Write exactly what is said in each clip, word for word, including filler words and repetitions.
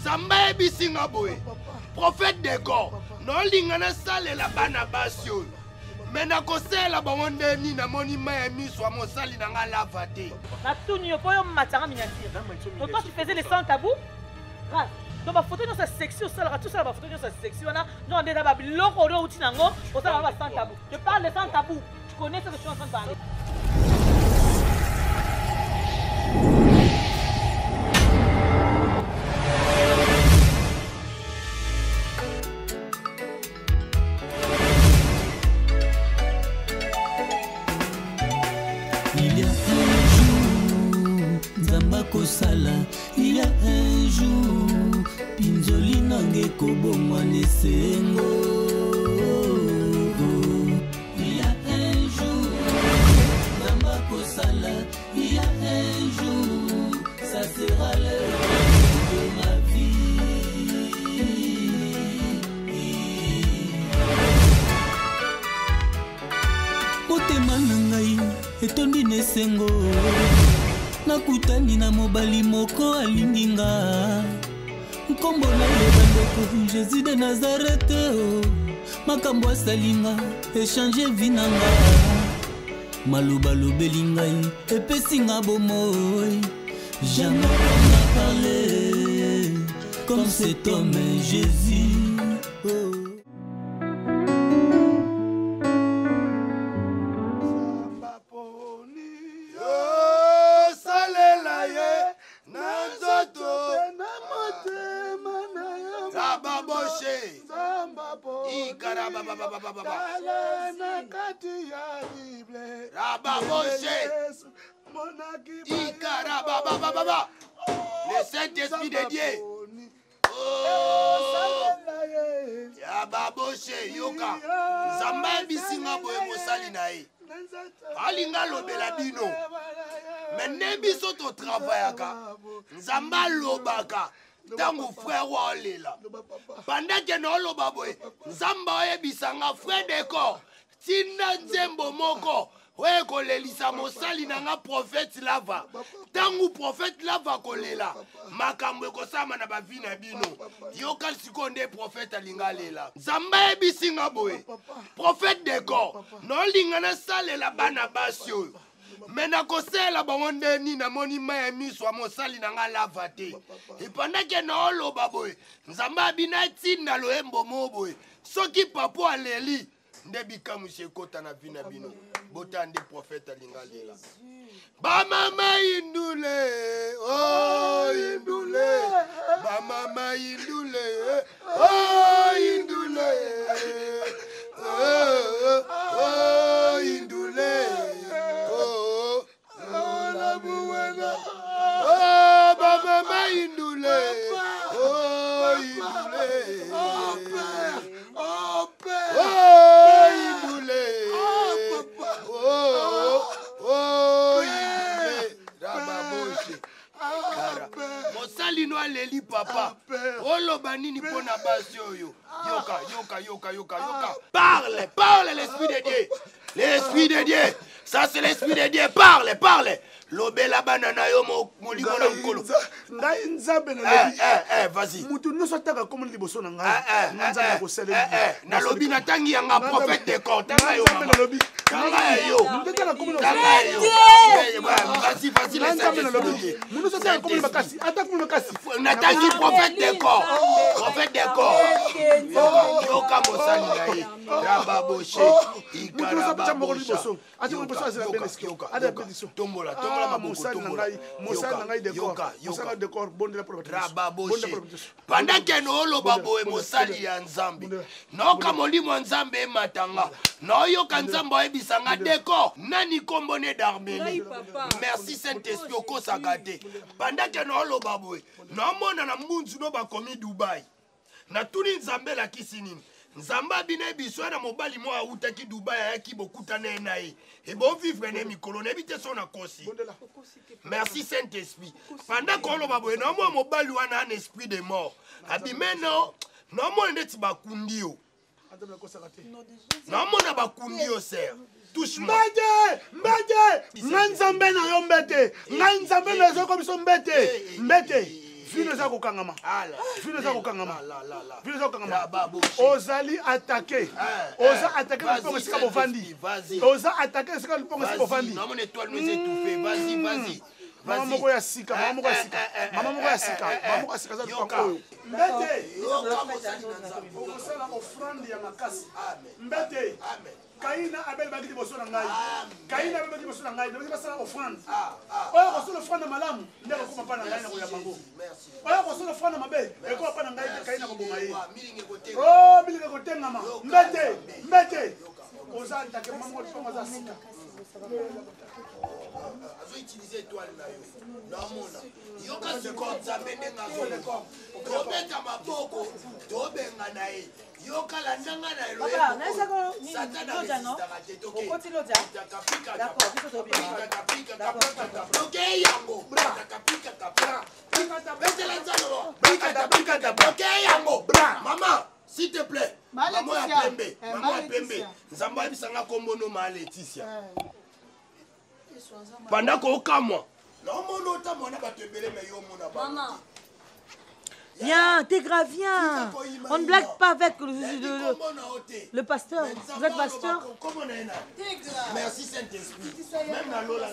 Nzamba ebisinga boye. Prophète décor. Non lingana sale la bana basio. Mena kosela bangonde ni na moni Miami soit mon sali na nga lava te. Na tuni yo poyo matanga miniature. Donc toi tu faisais les sans tabou. Grâce. Donc ma photo dans sa section ça tout ça la photo dans sa section là. Non on est là bas loko ro uti nango, on ça va sans tabou. Je parle de sans tabou. Tu connais ce que je suis en train de parler. Kosala, il y a un jour, Pinzoli nange kobo mwane sengo. Il y a un jour, Namba Kosala, il y a un jour, ça sera l'heure de ma vie. Motema nangai, etondi nesengo. Nakutani na mobali moko alinginga nkombo na yebandeko Jésus de Nazareth oh. Makambo asalinga échanger vinanga maloba lobeli ngai epesinga bomoi jamais on a parlé comme cet homme Jésus oh. Le Saint-Esprit de Dieu. Oh, Yababoshe, Yoka. Zamba bisinga boye mosali nae. Alinga lobela bino. Mais biso to travaillaka. Zamba lobaka. Tango frère walela. Pendant que no loba boye. Zamba yebisanga frère décor. Tina nzembo moko. Ouais, kolelisa mosali nanga prophète lava. Tangu prophète lava kolela. Makambo kosama na bavina bino. Yokal sikonde prophète alingalela. Zamba ebisinga boye. Prophète décor. Non lingana sale la bana basio. Mena kosela bangonde ni na moni Miami soit mosali nanga lava te. Et pendant que no loba boye. Zamba binati na loembo moboye. Soki papo aleli. Ndebika monsieur kota na vina bino. Botande prophète alingalela. Ba mama indule, oh indule. Ba mama indule, oh indule. Oh, oh indule. Oh, oh la buena. Oh ba mama indule. Oh indule. Oh père, oh père. Oh indule. Mosali no aleli papa. Olo banini pona basi oyo. Yoka, yoka, yoka, yoka, yoka. Parle, parle l'esprit de Dieu. L'esprit de Dieu. Ça c'est l'esprit de Dieu. Parle, parle. Lobela banana yo mo molimo na nkolo. Ngai nzambe na lebi. Eh eh vas-y. Mutu no sotaka comme liboso na ngai. Nzambe ko sele. Eh eh na lobi na tangi yanga prophète de corps. Tanga yo mama. Tanga yo. Mutu na comme tanga yo. Vas-y vas-y les nzambe na lobi. Mutu sotaka comme bakasi. Attaque mu bakasi. Na tangi prophète de corps. Prophète de corps. Yoka mosali ngai. Rababoshe. Ikaraba. Ati mo boso azela beneski. Ada benediction. Tombola, tombola mabuko tombola. Mosala ngai décor. Mosala décor bonde la protection. Rababoshe. Pendant que no loba boye mosali ya Nzambe. No ka molimo Nzambe matanga. No yoka Nzambe ebisanga décor. Nani kombone d'Arménie. Merci Saint-Esprit okosaka te. Pendant que no loba boye. No mona na mbunzu no bakomi Dubai. Na tuni Nzambe la kisinini. Nzamba bine biso na mobali mo autaki Dubai ayaki bokutana naye. Et bon vivre ne mikolo ne bite son akosi. Merci Saint-Esprit. Pendant qu'on loba boye na mo mobali wana un esprit de mort. Abimeno no mo ndeti bakundi yo. No mo na bakundi yo ser. Touche moi. Mbete, mbete. Nzambe na yo mbete. Nzambe na zo comme son mbete. Mbete. vino eza kokangama Ala. vino eza kokangama La, la, la. vino eza La, kokangama babo. ozali attaqué Eh, oza eh, attaqué na vas-y, lipongo esika Saint-Esprit, bovandi vas-y. oza attaqué esika lipongo esika Vas-y, bovandi non, mon étoile nous est étouffée. Vas-y, vas-y. mama Vas-y. moko ya sika mama moko ya Eh, sika eh, eh, mama moko ya sika eh, eh, mama moko ya sika aza Yoka. lipango oyo mbete Yoka, mosali na Nzambe. okosala offrande ya makasi Amen. mbete Amen. kaina abel baki liboso na ngai kaina abel baki liboso na ngai nakoki basala offrande Ah, ah. oyo kosala offrande malamu nde akokoma mpa na ngai na koyamba ngo Merci. oyo kosala offrande mabe ekoma mpa na ngai te kaina koboma ye Wa, milingi kote. o bilika kotengama mbete mbete oza ntake mama moko lipongo aza sika azoutilize étoile na yo naomona yoka sikoyo nzambe ndenge azoloba tobeta maboko tobenga na ye yoka landanga na Papa, naisako ni satana loja no? resistaka te Okoti loja? D'accord, biso tobima. toke yango betela nzalo toke yango mama s'il te plaît mama ya pembe mama ya pembe nzambe ayebisanga kombo no ma Laetitia pendant kokamwa naomona otamwa na bato ebele me yo omona Maman. Viens, t'es grave, viens. On ne blague pas avec le, le, le, le pasteur. Vous êtes pasteur? Merci Saint-Esprit. Même dans l'eau,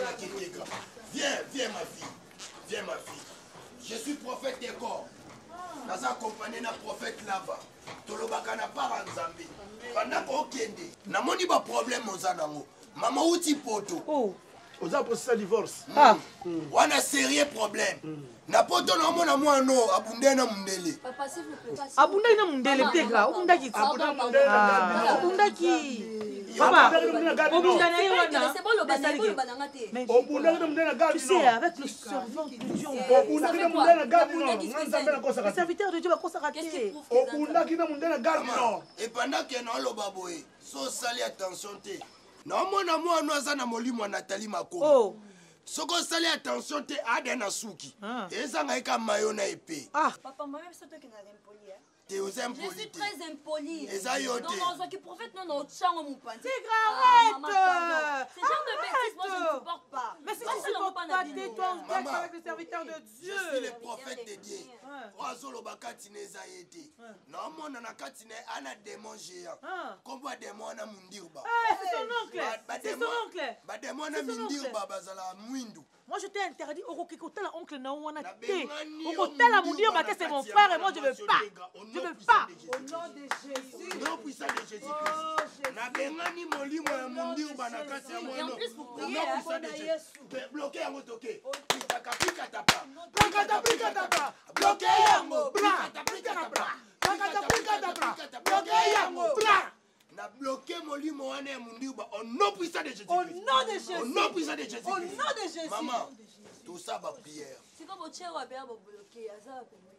viens, viens ma fille. Viens ma fille. Je suis prophète des corps. Nous accompagné na prophète Lava. Tolobaka na para Nzambe. Pendant qu'on kende, na moni ba problème ozanango. Maman uti poto. Oh. oza posisa divorce Ah. Wana sérieux problème. Na poto na mona mwana abunde na mundele. Papa, s'il vous plaît, pas si- Abundaki na mundele tegra. Obundaki. Pardon, pardon. Ah, obundaki. Papa, obundaki na ye wana. C'est bon, le banana, le banana, t'es- Mais obundaki na mondele na tu gadi sais, avec le servant de Dieu, on va. obundaki na mondele na gadi no nga nzambe nakosaka Le te serviteur de Dieu va consacrer. Qu'est-ce qui prouve que obundaki na mondele na gadi no Et pendant que nous allons boye, so sali attention te. Naomona mwana aza na molimo ya Nathalie Makombo. Oh. Soko sali attention te ade na suki. Ah. Ezanga eka mayo na épée. Ah. Papa, moi-même, c'est toi qui n'as impoli. hein. Te aux Je suis impoli. très impoli. Et ça, yo, Non, t'es- non, soit qui prophète, non, non, tchango, mon pan. C'est Ah, maman, grave. pardon. Ce genre de bêtises, moi, je ne Arrête. supporte pas. Mais si Moi, tu c'est supportes pas pas, Nabino. tais-toi, on Maman. tâche avec le serviteur de Je Dieu. suis le prophète de Dieu. Ouais. Oazolo bakati neza yete. Naomona na kati ne ana démon géant. Ah. Kombo démon na mundirba. Eh, c'est son oncle. Ba- ba C'est son démon- oncle. ba démon na C'est son oncle. mindirba bazala mwindu. Moi, je t'ai interdit. Oroke kotala oncle na wana Na te. bengani yo Okotala mundirba mundir na ba c'est mon kati ya frère et moi je mwana veux pas. mwasi Je otenga, veux au nom pas. puissant de Jésus. Au nom puissant de Jésus-Christ. Na bengani molimo ya mundirba na kati ya Et en mwana. plus, vous Au priez, nom hein. puissant de Jésus. Bloqué yango toke. Pitaka pikata pa. Pikata, pikata pa. Bloqué yango. Bra. Pikata pikata pa. Pikata, pikata pa. Bloqué yango. Bra. Na bloqué molimo wana ya mundirba au nom puissant de Jésus. Au nom de Jésus. Au nom puissant de Jésus. Au nom de Jésus. Maman, tout ça va prière. C'est comme au tchèque, on va bien vous bloquer. Ah, ça va bien.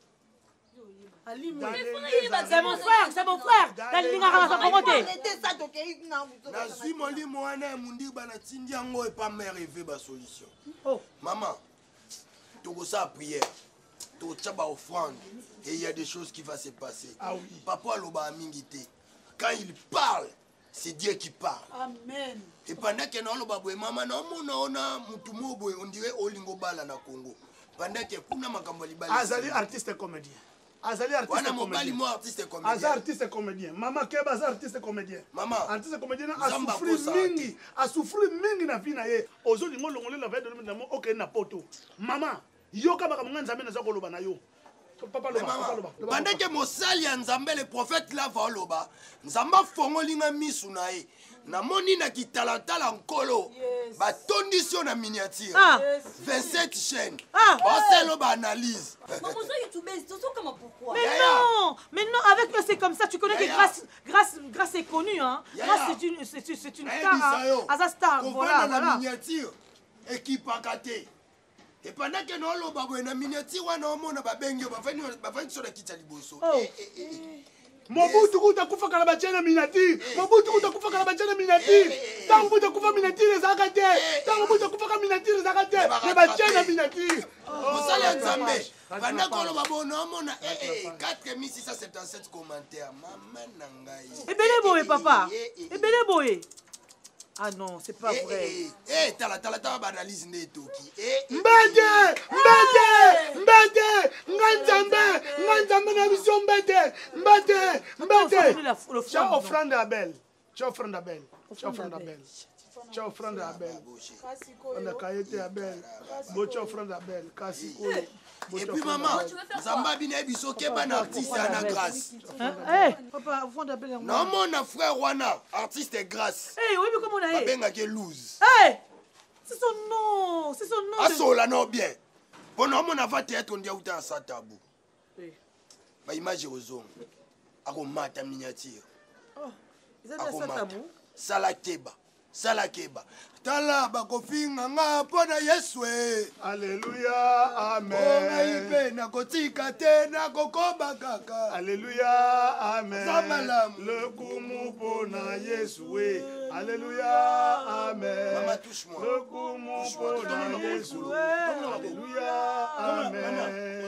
C'est mon frère, c'est mon frère. Nalinga kama komote. Nazwi molimo wana ya mundirba na tindi yango epa mère eve ba solution. Oh. Maman, tokosala prière. Tokotya ba offrande et il y a des choses qui vont se passer. Ah oui. Papa aloba mingi te. Quand il parle, c'est Dieu qui parle. Amen. Et pendant que nous avons maman, nous avons on dirait Olingo Bala na Congo. Pendant que kuna makambo libali. azali artiste comédien azali artiste Wana mobali comédien mo artiste aza comédien. artiste comédien mama keba aza artiste comédien Maman. artiste comédien na Nzamba asufri kosa mingi asufri mingi na vie na ye ozolinga olongolela va de mo okende na poto mama yoka makambo nga nzambe naza koloba na yo papa Mais loba papa maman, loba loba, pendant papa. que mosali ya Nzambe le prophète là va loba, Nzamba fongolinga misu na ye. Na moni na kitalantala nkolo. Ba tondisio na miniature. Ah. vingt-sept chaînes. Ah. Ba selo ba analyse. Maman, ça, YouTube, c'est tout comment pourquoi? Mais Yaya. non, mais non, avec eux c'est comme ça. Tu connais que Yaya. grâce, grâce, grâce est connue, hein. Yaya. Grâce c'est une, c'est une, c'est une Eh, star, hein. Bisayo. Asa star, Qu'on voilà, voit dans la voilà. miniature. Équipe à kate. Et pendant que nous avons une miniature, on a un sur la kitali bosso. Oh. mobutu kuta kufa kala bachana minati mobutu kuta kufa kala bachana minati tangu buta kufa minati ezaka te tangu buta kufa kala minati ezaka te ne bachana minati Vous allez Nzambe. Pendant que nous avons quatre mille six cent soixante-dix-sept commentaires. Maman nangai. Et belé boye, papa. Et belé boye. Eh, eh, eh. Et belé boye. Ah non, c'est pas vrai. Eh, tala tala tala banalise netoki. Eh, Mbete, mbete, mbete, nganzambe, nganzambe na vision mbete, mbete, mbete. Tu as offrande à Abel. Tu as offrande à Abel. Tu as offrande à Abel. Tu as offrande à Abel. On a caillé Abel. Tu as offrande à Abel. Kassikoyo. Et puis maman, Zamba bina biso keba na artiste na grâce. Eh, papa, offrande à Abel. Non mon frère wana, artiste est grâce. Eh, oui mais comment on a eu? Babenga ke lose. Eh, c'est son nom, c'est son nom. Asola non bien. Bon non mon avant théâtre on dit uta sa tabou. Ba image ozongo. Ako mata miniature. Oh, ils ont ça tabou. Sala keba. Sala keba. Tala bakofinga nga pona Yesu. Alléluia, amen. Ona ipe na kotika te na kokoba kaka. Alléluia, amen. Zamalam. Le kumu pona Yesu. Alléluia, amen. Maman touche-moi. Le kumu pona Yesu. Alléluia, amen.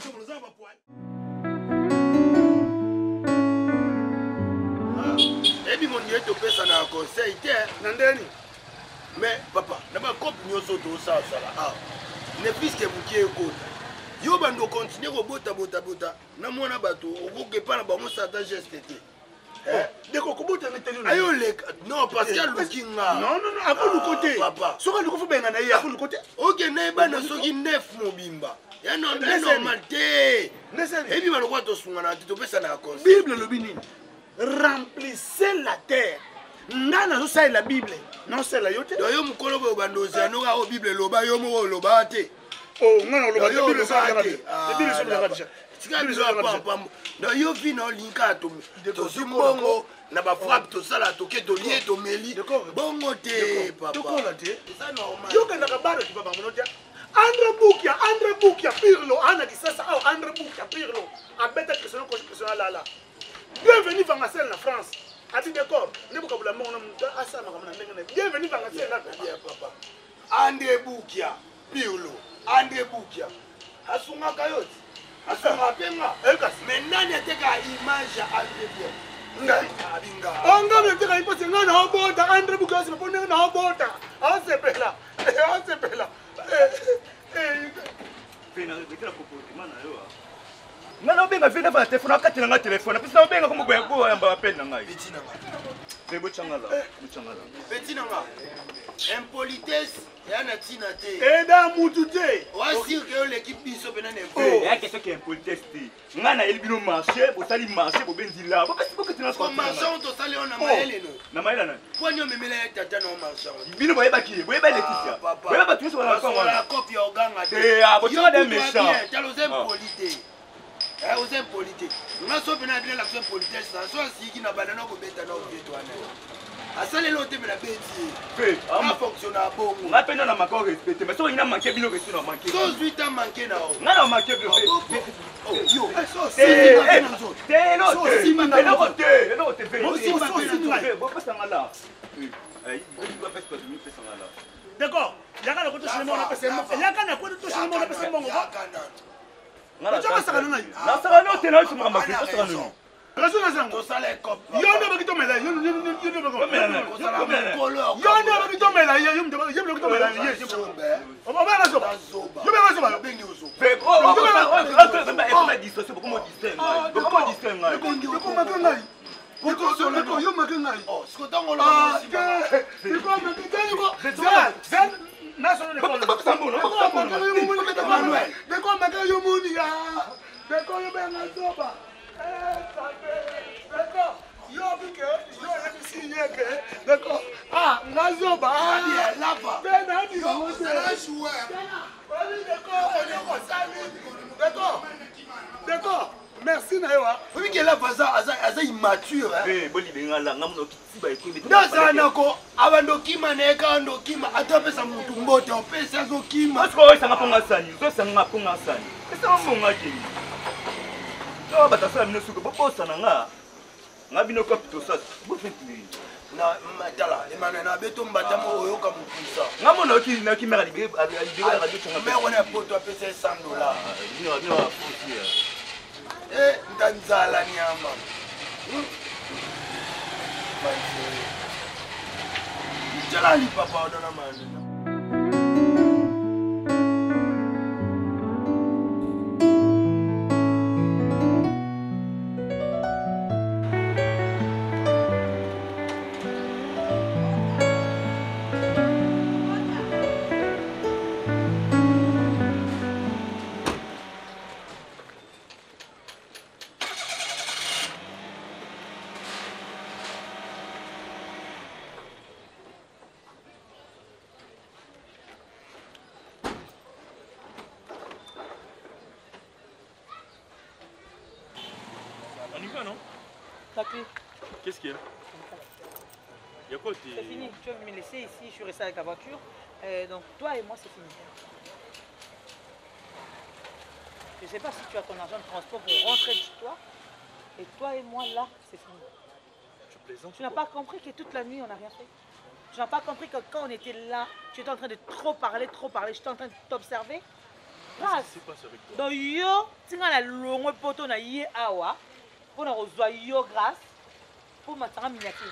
Et puis mon Dieu te fait ça dans un conseil. Nandeni. Mais papa, n'aba copie nyoso to ça ça là. Ah. Ne puisque vous qui écoute. Yo bando continuer ko bota bota bota. Na mona bato okoke pa na bango sata geste te. Eh, de ko kubota meteli. Ayo le non parce qu'il y a looking là. Non non non, à quoi le côté? Papa. Soka le kufu benga na ya ko le côté. OK, na ba na soki neuf mobimba. Ya non normal te. Neseni. Et puis balo kwa to sunga na to pesa na conseil. Bible le bini. Remplissez la terre. Nana zo sa la Bible. Non c'est la yote. Yo mukolo bo bandozi anoka o Bible loba yo mo loba te. Oh, non loba Yo Bible ça la Bible. La Bible sur la Bible. Tika biso pa pa. Do yo vi no linka to. To simbongo na ba frappe to sala to ke to lié to meli. Bongo te papa. To kola te. C'est normal. Yo kana ka baro tu papa monotia. Andre Bukia, Andre Bukia Pirlo, ana kisasa au Andre Bukia Pirlo. Abeta question question là là. Bienvenue dans la scène en France. A dit d'accord, ne pas la mort à ça bienvenue dans la scène là papa. Andre Bukia Pirlo, Andre Bukia. Asunga kayot. Asunga penga. Mais nani ateka image à Andre Bukia. Ngai abinga. Onga meteka ipo singa na obota Andre Bukia se pone na obota. Ah c'est bella. Ah c'est bella. Eh eh. Pena rekela comportement na yo. Ngana obenga vena va telefone akati na telefone pisa obenga komo kwa kwa yamba pena ngai Petit nanga. Bebo changala muchangala Petit nanga. Impolitesse yana tina te. Eda mutu te. Wasi que l'équipe biso pena ne oh ya question qui impolitesse ngana elbino marché bo sali marché bo benzila bo kasi bo katina ko marchand to sali on na maele no. Na maele na Kwa nyo memela ya tata na marchand. bino boye baki boye ba Laetitia boye ba tuso na kwa la copie oganga te. eh abo tu des méchants Talo impolité. Eh, aux impolités. Nous avons fait une action politique, ça soit si qui n'a pas de nom pour mettre dans le toit. À ça, les lots de la bêtise. On a fonctionné à bon. On a peine à ma corps respecté, mais ça, il a manqué, il a manqué. Sauce huit ans manqué là. Non, non, manqué, il Oh, yo, c'est c'est l'autre, c'est l'autre, c'est l'autre, c'est l'autre. D'accord. Yaka na koto shimo na pesa mo. Yaka na koto shimo na pesa mo. Na saka no te na shimo mama Kristo saka no. Raso na zango. to sala cop. Yo ndo ba kitomela, yo yo yo ndo ba Komela to sala color. yo ndo ba kitomela, yo ndo ba yo ndo kitomela, yo. O ba ba raso. Yo ba raso ba. Bengi uso. Fe oh oh oh oh distance beaucoup distinct. Beaucoup distinct. Yo ko makangai. Yo ko so ko yo makangai. Oh, ce que t'en Ah, on que. Yo ko makangai ko. Zan, zan. National école. Pas ça bon, pas ça bon. Manuel. De quoi makangai yo muni ya. De quoi yo ben na soba. D'accord. Yo bike, yo réussi yeke. D'accord. Ah, nazoba. Allez, là-bas. Ben na di ko Ça va jouer. Allez, d'accord, on est au salut. D'accord. D'accord. Merci Naïwa. Oui, que là, ça immature. Eh, boli benga la ngamu kiti ba ikobe. Dans ça, nako, abando kima neka ando kima, atope sa mutu mbote, ope sa zo kima. Parce que ça ngaponga sani, ça ça ngaponga sani. C'est un bon ngaki. No batasala mino suko bobosa na nga. Ngabino kapito sa. Bo fetli. Na matala, emana na beto mbata mo oyoka mukusa. Ngamona ki na ki mera libe libe la radio changa. Mais on a poto apesa cent dollars. Ni ni wa fosi. Eh, ndanzala nyama. Tchala li papa dans la main. On y va, non? Papi, Qu'est-ce qu'il y a? Il y a quoi? c'est fini. Tu vas me laisser ici, je suis resté avec la voiture. Euh, donc toi et moi, c'est fini. Je ne sais pas si tu as ton argent de transport pour rentrer chez toi. Et toi et moi, là, c'est fini. Tu plaisantes? Tu n'as pas compris que toute la nuit, on n'a rien fait. Tu n'as pas compris que quand on était là, tu étais en train de trop parler, trop parler. J'étais en train de t'observer. Qu'est-ce qui se passe avec toi? Donc yo, tu as la longue poto na yé awa. Pour nous rejoindre yo grâce. Pour matanga miniature.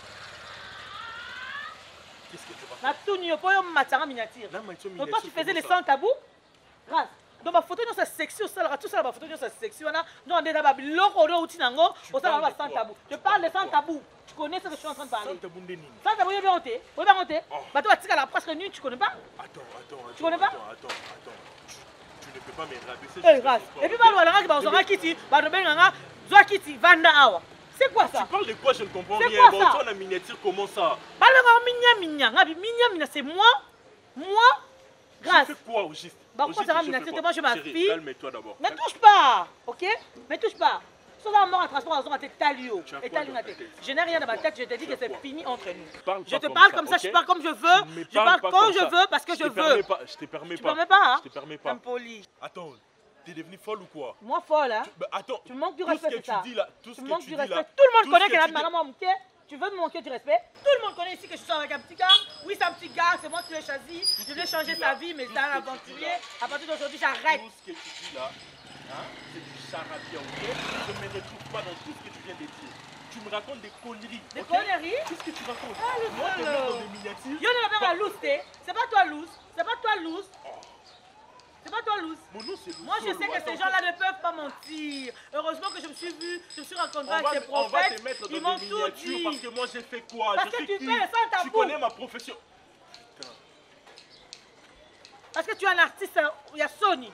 Qu'est-ce que tu vas Na tout yo pour yo matanga miniature. faire? Donc toi tu faisais les sans tabou. Grâce. Donc ma photo c'est sexy, ça tout ça ma photo c'est sexy. On a nous on est là bas loko do uti nango, on ça va sans tabou. Je parle de sans tabou. Tu connais ce que je suis en train de parler? Sans tabou ndeni. Sans tabou yo bien honté. Yo bien honté. Bah toi tu la presque nuit, tu connais pas? Attends, attends, attends. Tu connais pas? Attends, attends, attends. Tu, tu ne peux pas me rabaisser. Eh grâce. Et puis bah voilà, bah on s'en va kiti, bah ben nga Zoa kiti vanda awa. C'est quoi ça? Tu parles de quoi? Je ne comprends C'est rien. quoi ça? Bon, toi la miniature, comment ça? Parle moi minya minya, ngabi minya minya c'est moi. Moi grâce. Tu fais quoi au juste? Bah, Au pourquoi juste, ça va je fais miniature? quoi? Moi, je ma Chérie, fille. calme-toi d'abord. Ne touche pas, ok? Ne touche pas. Sauf un mort en transport, on va te talio. Tu as Et quoi talio dans na ta tête. tête? Je n'ai rien dans ma tête, je te dis Tu que as c'est quoi? fini entre nous. Parle Je pas te comme parle ça, comme ça, ok? je parle comme je Tu veux. me Je parle pas quand comme je ça. veux parce que je te permets veux. pas, je te permets Tu pas. ne permets pas, hein? Je te permets pas. Impoli. Attends, t'es devenu folle ou quoi? Moi folle, hein? Bah, attends, Tu manques du tout respect, ce que c'est ça. tu dis là, tout ce Tu que manques tu du dis respect. là. Tout le monde tout connaît ce que la tu dis- madame m'a manqué. Tu veux me manquer du respect? Tout le monde connaît ici que je suis avec un petit gars. Oui, c'est un petit gars, c'est moi qui l'ai choisi. Je voulais changer sa vie, mais c'est un aventurier. À partir d'aujourd'hui, j'arrête. Tout ce que tu dis là, hein, c'est du charabia, ok? Je ne me retrouve pas dans tout ce que tu viens de dire. Tu me racontes des conneries. Des ok? conneries? Qu'est-ce que tu racontes? Ah, le Moi, je follow. mets dans des miniatures. Yo ne pas loose, t'es. C'est pas toi loose. C'est pas toi loose. C'est pas toi loose. Mon nom, c'est Moi, je Lousolo. sais que Attends, ces gens-là ne peuvent pas mentir. Heureusement que je me suis vue, je me suis rencontrée On va, avec ces on va prophètes. te mettre Ils dans m'ont des tout miniatures dit. parce que moi j'ai fait quoi? Parce Je que suis tu qui? fais le sans tabou. Tu connais ma profession. Putain. Parce que tu es un artiste, il y a Sony.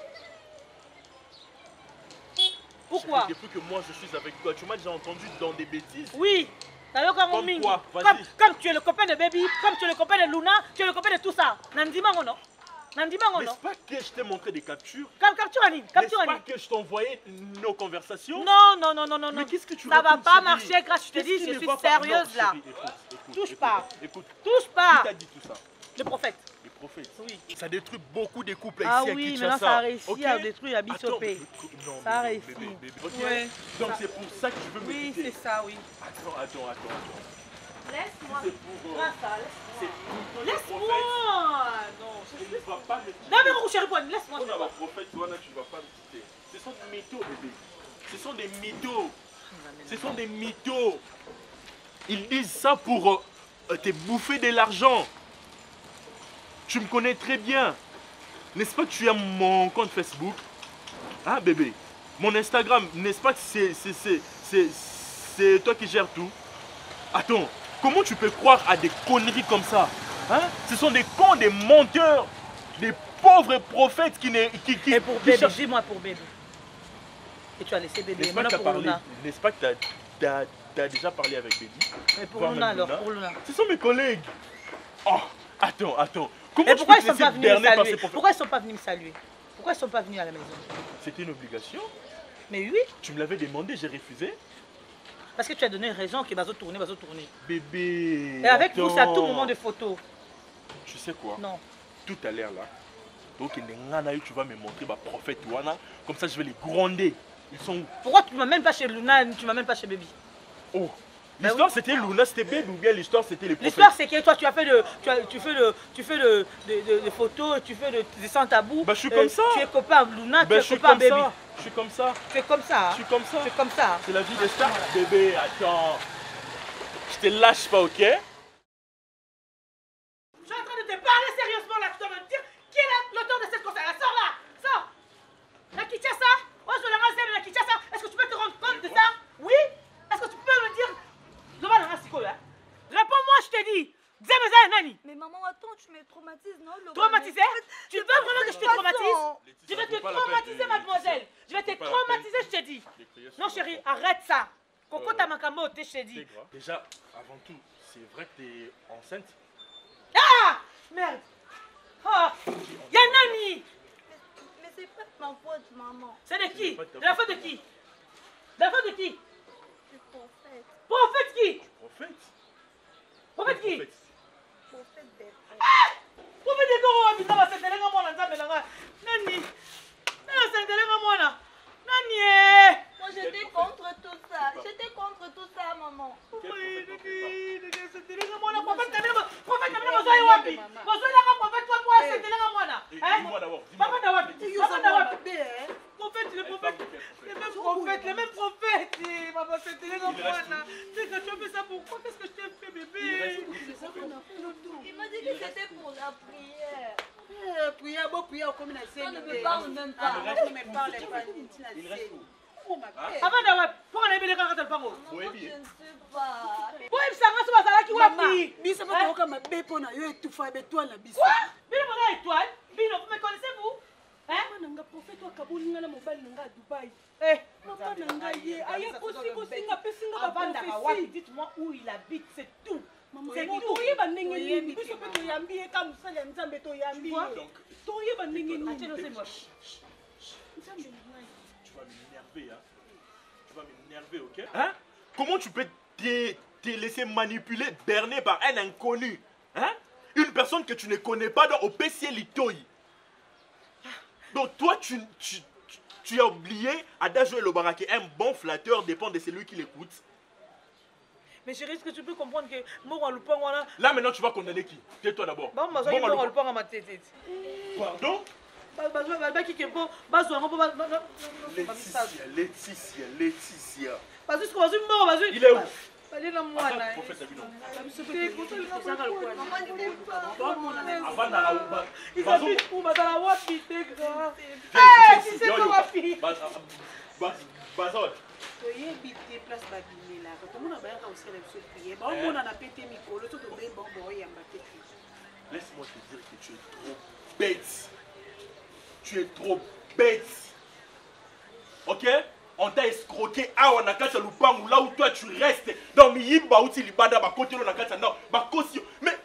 Pourquoi? Chérie, depuis que moi je suis avec toi, tu m'as déjà entendu dans des bêtises. Oui. T'as vu comme Comme Mingi. quoi? Vas-y. Comme, comme tu es le copain de Baby, comme tu es le copain de Luna, tu es le copain de tout ça. Nandima non? Nandima N'est-ce non? pas que je t'ai montré des captures? Comme capture Anine, N'est-ce capture pas Anine. que je t'envoyais nos conversations? Non, non, non, non, non. Mais non. qu'est-ce que tu Ça va racontes, pas chérie? marcher, grâce, je te Qu'est-ce dis, qui je ne suis va pas? sérieuse Non, là. chérie, écoute, écoute, Touche écoute, pas. Écoute, Touche qui pas. t'a dit tout ça? Le prophète. Les prophètes. Oui. Ça détruit beaucoup de couples Ah ici à oui, Kinshasa. maintenant ça a réussi ok? à détruire, à bichopper. Attends, mais- non, Ça a mais- réussi. bébé, bébé, ok? Ouais. Donc Ça- c'est pour ça que tu veux me Oui, quitter. c'est ça, oui. Attends, attends, attends, attends. Laisse-moi. C'est pour... euh, Grâce à, c'est laisse-moi. pour que le prophète, Laisse-moi. Non, je je ne suis... vas pas me quitter. Non, mais mon chéri, bonne, laisse-moi. On a un prophète, toi là, tu ne vas pas me quitter. Ce sont des mythos, bébé. Ce sont des mythos. Ce sont des mythos. Ils disent ça pour euh, te bouffer de l'argent. Tu me connais très bien. N'est-ce pas que tu as mon compte Facebook? Ah bébé, mon Instagram, n'est-ce pas que c'est c'est- c'est- c'est- c'est toi qui gères tout? Attends, comment tu peux croire à des conneries comme ça? Hein? Ce sont des cons, des menteurs, des pauvres prophètes qui ne... Qui, qui, Et pour qui bébé, cherchent- dis-moi pour bébé. Et tu as laissé bébé. N'est-ce pas que Maintenant tu pour as parlé? Luna. N'est-ce pas que tu as déjà parlé avec Baby? Et pour Voir Luna même alors, Luna. pour Luna. Ce sont mes collègues. Oh, attends, attends. Comment Et tu pourquoi peux ils te ne sont pas laisser venus me berner par ces saluer? prophètes? Pourquoi ils ne sont pas venus me saluer? Pourquoi ils ne sont pas venus à la maison? C'était une obligation. Mais oui, Tu me l'avais demandé, j'ai refusé. parce que tu as donné raison que Bazo tourner, Bazo tourner. Bébé. Et avec vous, c'est à tout attends. moment de photos. Tu sais quoi? Non. Tout à l'heure là. Donc tu vas me montrer ma prophète Wana. Comme ça je vais les gronder. Ils sont où? Pourquoi tu ne m'amènes pas chez Luna, tu ne m'amènes pas chez Baby? Oh. Ben L'histoire oui. c'était Luna, c'était Baby ou bien l'histoire c'était les prophètes? L'histoire c'est que toi tu as fait de, tu, as, tu fais de, tu fais de, de, de, de photos, tu fais de, des sans tabou. Bah, je suis comme ça. Tu es copain avec Luna, Ben, je tu es suis copain comme avec Baby. ça. Je suis comme ça. Tu es comme ça. Hein? Je suis comme ça. Tu es comme ça. C'est la vie des stars. Bébé, attends. Je te lâche pas, ok? Traumatisé? Tu veux vraiment que je te traumatise? Je vais te traumatiser, mademoiselle. Je vais te traumatiser, je te dis. Non, chérie, arrête ça. Coco Tamakamo, je te dis. Déjà, avant tout, c'est vrai que tu es enceinte? Ah! Merde! Oh! Yanani! Mais c'est pas ma faute, maman. C'est de qui? De la faute de qui? De la faute de qui? Du prophète. Prophète qui? Prophète? Prophète qui? Prophète des Ah! Prophète des corps, on va se tenir à moi, Nani? Nani, se tenir à moi, Nani? Moi, j'étais contre tout ça. J'étais contre tout ça, maman. Dis-moi d'abord, dis-moi. Prophète, le prophète, le même prophète, le même prophète. Maman, c'était les enfants. C'est que tu as fait ça pourquoi? Qu'est-ce que je t'ai fait, bébé? Il m'a dit que c'était pour la prière. Prière, bon, prière, comme il a On ne me parle même pas. On ne me parle pas. Il reste où? Avant d'avoir, pourquoi on a mis les gars quand elle parle? Je ne sais pas. Pourquoi il s'en va sur la qui Maman, biso pas comme un bébé pour na yo étouffer avec toi la biso. Quoi? Bino mon étoile? Bino, vous me connaissez-vous? Hein? Nanga prophète wa kabuli ngala mobile nanga à Dubaï. Eh, Papa nanga ye, aye kosi kosi nga pesinga ba avant d'avoir, prophétie. dites-moi où il habite, c'est tout. C'est tout. Toyeba ndenge nini biso pe toyambi ye ka musala ya Nzambe toyambi ye. Toyeba ndenge nini. Atieno, c'est moi. Nzambe ngai. Tu vas m'énerver, hein? Tu vas m'énerver, ok? Hein? Comment tu peux te, te laisser manipuler, berner par un inconnu? Hein? Une personne que tu ne connais pas dans au P C Litoyi. Donc toi, tu, tu, tu, tu as oublié Adagio Lobarake, un bon flatteur dépend de celui qui l'écoute. Mais chérie, est-ce que tu peux comprendre que moi, on le prend, voilà. Là maintenant, tu vas condamner qui? Tais-toi d'abord. Bon, moi, on le prend à ma tête. Pardon? Laetitia, Laetitia, Laetitia. Il est où? Attends, prophète Abino. Avant d'aller Toyebi te place babimela. Quand on a bien aussi la biso prière. Ba on a pété micro, le tout de bon bon yamba te. Laisse-moi te dire que tu es trop bête. Tu es trop bête. Ok? On t'a escroqué à Wanakata Lupangu, là où toi tu restes. Dans Miyimba, où tu libada, ba côté Wanakata, non, ba caution. Mais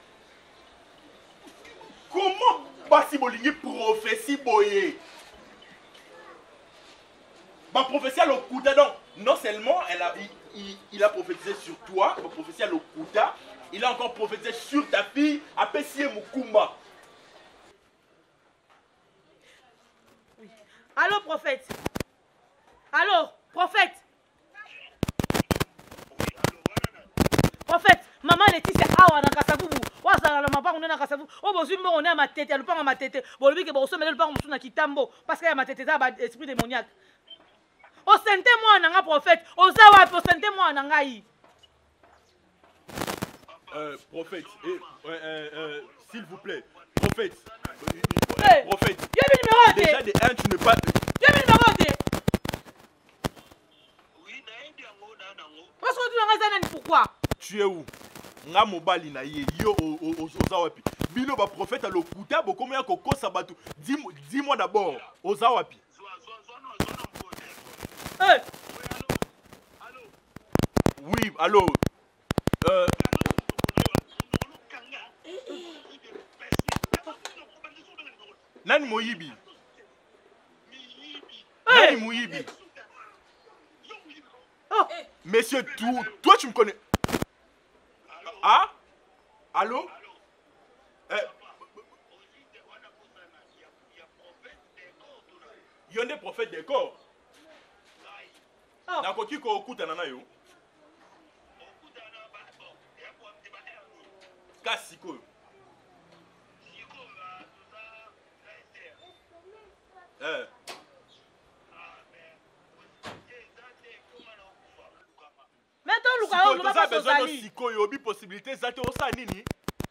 comment Basi Bolingi prophétie boye? Ma prophétie à l'Okuta, donc, non seulement elle a, il, il, il a prophétisé sur toi, ma prophétie à l'Okuta, il a encore prophétisé sur ta fille, à Pessie Mukumba. Oui. Allô, prophète? Allô, prophète? Prophète, maman Laetitia, awa na kasavubu. Wazala na mapa on na kasavu. O bozu mo on est à ma tête, le pas à ma tête. Bon lui que bon so mettre le pas on na kitambo parce qu'il y a ma tête ça esprit démoniaque. O sente moi nanga prophète, o zawa po sente moi nanga yi. Euh prophète, eh, euh, euh, s'il vous plaît, prophète. Euh, hey, prophète. Y'a le numéro de. Déjà de un tu n'es pas. Y'a le numéro de. Oui, na yango na nango. Parce que tu n'as pas dit pourquoi? Tu es où? Nga mobali na ye yo oza wapi? Bino ba prophète à l'Okuta bo combien koko sabatu? Dis-moi dis-moi d'abord, oza wapi? Hey. Oui, allô. Euh Nani Moyibi? Nani Moyibi? Oh. Monsieur, tout, toi tu me connais. Ah? Allô? Euh, il y a des prophètes des corps. Oh. Nakoki ko okuta nana yo. Kasiko. Eh. Mais toi, Luka, on va pas besoin de s'en siko yo bi possibilité za te osa nini?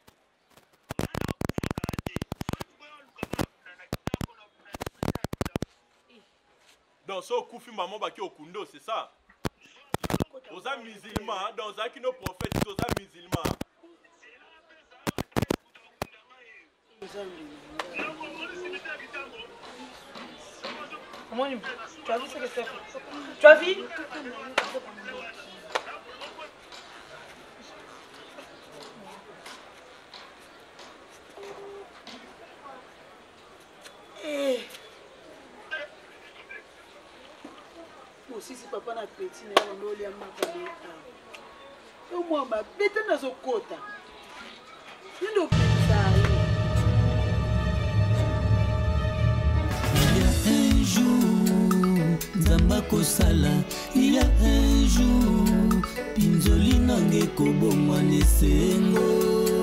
Donc so kufi maman baki okundo, c'est ça? Osa musulman, dans un qui nos prophètes, osa musulman. Tu as vu ce que c'est? Tu as vu? Aussi si papa na petit na ndo lia makabeta. O mama beta na zokota. Ndo pesa. Un jour, Zamba kosala, il y a un jour, Pinzoli nange kobomwa nesengo.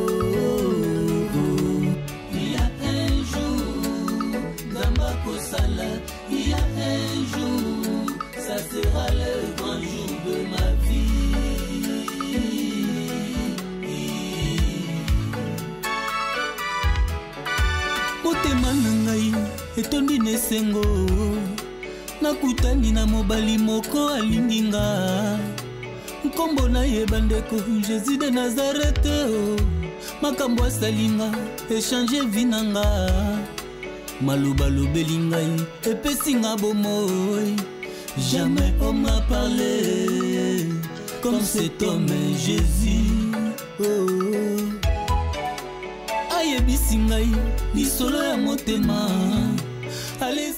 Il y a un jour, Zamba kosala, il y a un jour, ça sera le grand jour de ma vie. Motema nangai etondi nesengo, nakutani na mobali moko alindinga, nkombo na ye bandeko Jésus de Nazareth, makambo asalinga échanger vinanga, maloba lobeli ngai epesinga bomoi. Jamais on m'a parlé comme cet homme Jésus. Oh. Ayebisi ngai lisolo ya motema. Allez